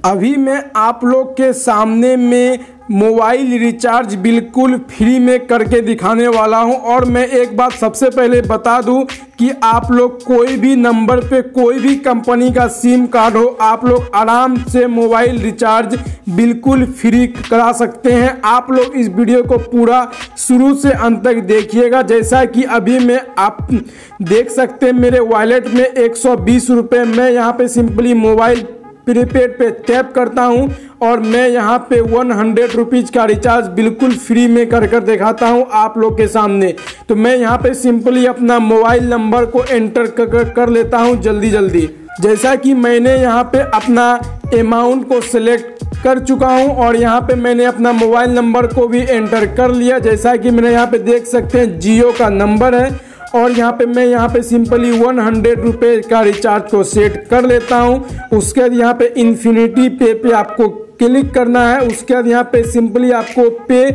अभी मैं आप लोग के सामने में मोबाइल रिचार्ज बिल्कुल फ्री में करके दिखाने वाला हूं। और मैं एक बात सबसे पहले बता दूं कि आप लोग कोई भी नंबर पे कोई भी कंपनी का सिम कार्ड हो, आप लोग आराम से मोबाइल रिचार्ज बिल्कुल फ्री करा सकते हैं। आप लोग इस वीडियो को पूरा शुरू से अंत तक देखिएगा। जैसा कि अभी मैं आप देख सकते हैं मेरे वॉलेट में 120 रुपये, मैं यहाँ पे सिंपली मोबाइल प्रीपेड पे टैप करता हूं और मैं यहां पे 100 रुपीज़ का रिचार्ज बिल्कुल फ्री में कर दिखाता हूं आप लोग के सामने। तो मैं यहां पे सिंपली अपना मोबाइल नंबर को एंटर कर लेता हूं जल्दी। जैसा कि मैंने यहां पे अपना अमाउंट को सिलेक्ट कर चुका हूं और यहां पे मैंने अपना मोबाइल नंबर को भी एंटर कर लिया। जैसा कि मैंने यहाँ पे देख सकते हैं जियो का नंबर है और यहाँ पे मैं यहाँ पे सिंपली 100 रुपये का रिचार्ज को सेट कर लेता हूँ। उसके बाद यहाँ पे इन्फिनिटी पे आपको क्लिक करना है। उसके बाद यहाँ पे सिंपली आपको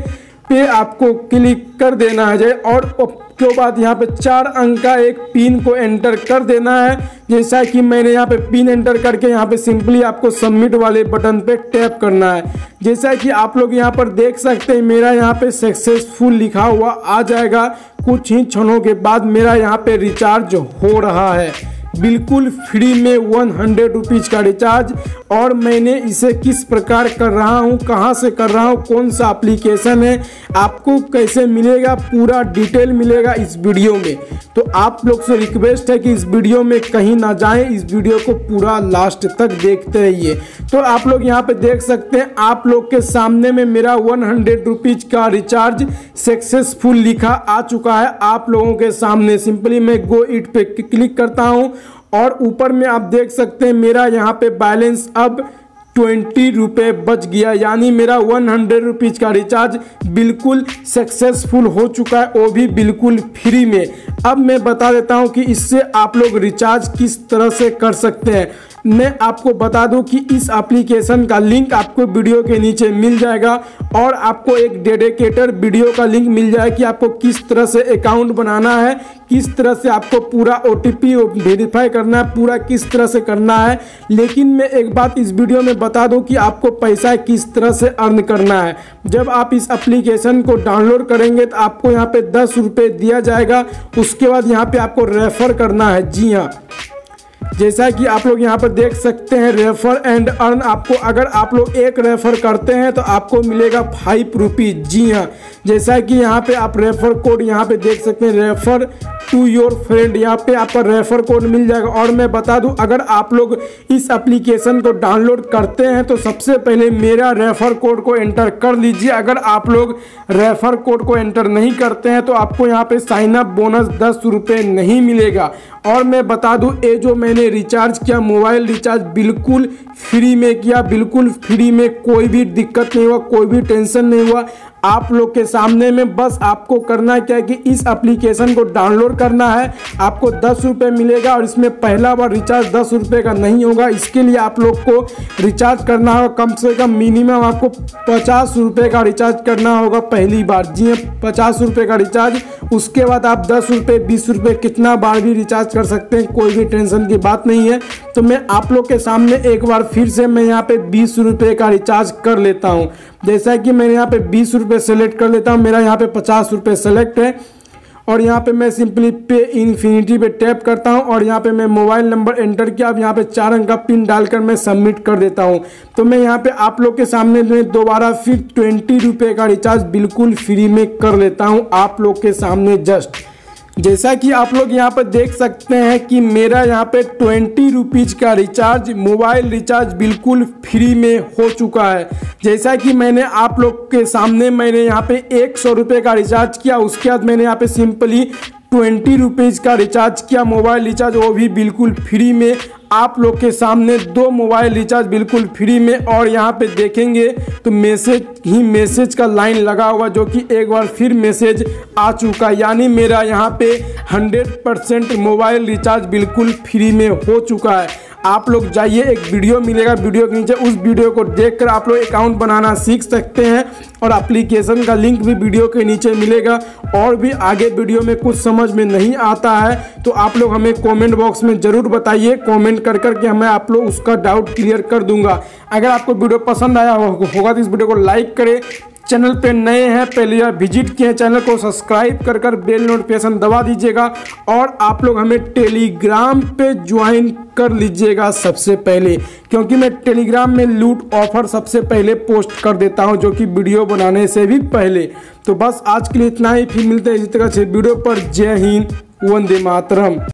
पे आपको क्लिक कर देना है और उसके बाद यहाँ पे 4 अंक का एक पिन को एंटर कर देना है। जैसा कि मैंने यहाँ पे पिन एंटर करके यहाँ पे सिंपली आपको सबमिट वाले बटन पे टैप करना है। जैसा कि आप लोग यहाँ पर देख सकते हैं मेरा यहाँ पे सक्सेसफुल लिखा हुआ आ जाएगा। कुछ ही क्षणों के बाद मेरा यहाँ पे रिचार्ज हो रहा है बिल्कुल फ्री में 100 रुपीज़ का रिचार्ज। और मैंने इसे किस प्रकार कर रहा हूँ, कहाँ से कर रहा हूँ, कौन सा एप्लीकेशन है, आपको कैसे मिलेगा, पूरा डिटेल मिलेगा इस वीडियो में। तो आप लोग से रिक्वेस्ट है कि इस वीडियो में कहीं ना जाएं, इस वीडियो को पूरा लास्ट तक देखते रहिए। तो आप लोग यहाँ पे देख सकते हैं आप लोग के सामने में मेरा 100 रुपीज़ का रिचार्ज सक्सेसफुल लिखा आ चुका है आप लोगों के सामने। सिंपली मैं गो इट पे क्लिक करता हूँ और ऊपर में आप देख सकते हैं मेरा यहाँ पे बैलेंस अब 20 रुपये बच गया, यानी मेरा 100 रुपीज़ का रिचार्ज बिल्कुल सक्सेसफुल हो चुका है, वो भी बिल्कुल फ्री में। अब मैं बता देता हूँ कि इससे आप लोग रिचार्ज किस तरह से कर सकते हैं। मैं आपको बता दूं कि इस एप्लीकेशन का लिंक आपको वीडियो के नीचे मिल जाएगा और आपको एक डेडिकेटेड वीडियो का लिंक मिल जाएगा कि आपको किस तरह से अकाउंट बनाना है, किस तरह से आपको पूरा OTP वेरीफाई करना है, पूरा किस तरह से करना है। लेकिन मैं एक बात इस वीडियो में बता दूं कि आपको पैसा किस तरह से अर्न करना है। जब आप इस एप्लीकेशन को डाउनलोड करेंगे तो आपको यहाँ पे 10 रुपये दिया जाएगा। उसके बाद यहाँ पे आपको रेफर करना है। जी हाँ, जैसा कि आप लोग यहाँ पर देख सकते हैं रेफर एंड अर्न, आपको अगर आप लोग एक रेफर करते हैं तो आपको मिलेगा 5 रुपीज़। जी हाँ, जैसा कि यहाँ पे आप रेफर कोड यहाँ पे देख सकते हैं रेफर टू योर फ्रेंड, यहाँ पे आपका रेफर कोड मिल जाएगा। और मैं बता दूं अगर आप लोग इस एप्लीकेशन को डाउनलोड करते हैं तो सबसे पहले मेरा रेफर कोड को एंटर कर लीजिए। अगर आप लोग रेफर कोड को एंटर नहीं करते हैं तो आपको यहाँ पे साइन अप बोनस 10 रुपये नहीं मिलेगा। और मैं बता दूं ये जो मैंने रिचार्ज किया मोबाइल रिचार्ज बिल्कुल फ्री में किया, बिल्कुल फ्री में, कोई भी दिक्कत नहीं हुआ, कोई भी टेंशन नहीं हुआ। आप लोग के सामने में बस आपको करना क्या है कि इस एप्लीकेशन को डाउनलोड करना है, आपको 10 रुपये मिलेगा और इसमें पहला बार रिचार्ज 10 रुपये का नहीं होगा। इसके लिए आप लोग को रिचार्ज करना होगा कम से कम मिनिमम आपको 50 रुपये का रिचार्ज करना होगा पहली बार। जी 50 रुपये का रिचार्ज, उसके बाद आप 10 रुपये 20 रुपये कितना बार भी रिचार्ज कर सकते हैं, कोई भी टेंशन की बात नहीं है। तो मैं आप लोग के सामने एक बार फिर से मैं यहाँ पे 20 रुपये का रिचार्ज कर लेता हूँ। जैसा कि मैंने यहाँ पे 20 रुपये सेलेक्ट कर लेता हूँ, मेरा यहाँ पे 50 रुपये सेलेक्ट है और यहाँ पे मैं सिंपली पे इन्फिनिटी पे टैप करता हूँ और यहाँ पे मैं मोबाइल नंबर एंटर किया। अब यहाँ पे 4 अंक का पिन डालकर मैं सबमिट कर देता हूँ। तो मैं यहाँ पे आप लोग के सामने में दोबारा फिर 20 रुपये का रिचार्ज बिल्कुल फ्री में कर लेता हूँ आप लोग के सामने जस्ट। जैसा कि आप लोग यहाँ पर देख सकते हैं कि मेरा यहाँ पे 20 रुपीज़ का रिचार्ज मोबाइल रिचार्ज बिल्कुल फ्री में हो चुका है। जैसा कि मैंने आप लोग के सामने मैंने यहाँ पे 100 रुपये का रिचार्ज किया, उसके बाद मैंने यहाँ पे सिंपली 20 रुपीज़ का रिचार्ज किया मोबाइल रिचार्ज, वो भी बिल्कुल फ्री में। आप लोग के सामने 2 मोबाइल रिचार्ज बिल्कुल फ्री में। और यहाँ पे देखेंगे तो मैसेज का लाइन लगा हुआ जो कि एक बार फिर मैसेज आ चुका, यानी मेरा यहाँ पे 100% मोबाइल रिचार्ज बिल्कुल फ्री में हो चुका है। आप लोग जाइए, एक वीडियो मिलेगा वीडियो के नीचे, उस वीडियो को देखकर आप लोग अकाउंट बनाना सीख सकते हैं और एप्लीकेशन का लिंक भी वीडियो के नीचे मिलेगा। और भी आगे वीडियो में कुछ समझ में नहीं आता है तो आप लोग हमें कमेंट बॉक्स में ज़रूर बताइए, कमेंट कर के हमें आप लोग उसका डाउट क्लियर कर दूंगा। अगर आपको वीडियो पसंद आया होगा तो इस वीडियो को लाइक करें। चैनल पे नए हैं, पहले बार विजिट किए, चैनल को सब्सक्राइब कर बेल नोटिफिकेशन दबा दीजिएगा और आप लोग हमें टेलीग्राम पे ज्वाइन कर लीजिएगा सबसे पहले, क्योंकि मैं टेलीग्राम में लूट ऑफर सबसे पहले पोस्ट कर देता हूं, जो कि वीडियो बनाने से भी पहले। तो बस आज के लिए इतना ही, फिर मिलते हैं इसी तरह से वीडियो पर। जय हिंद, वंदे मातरम।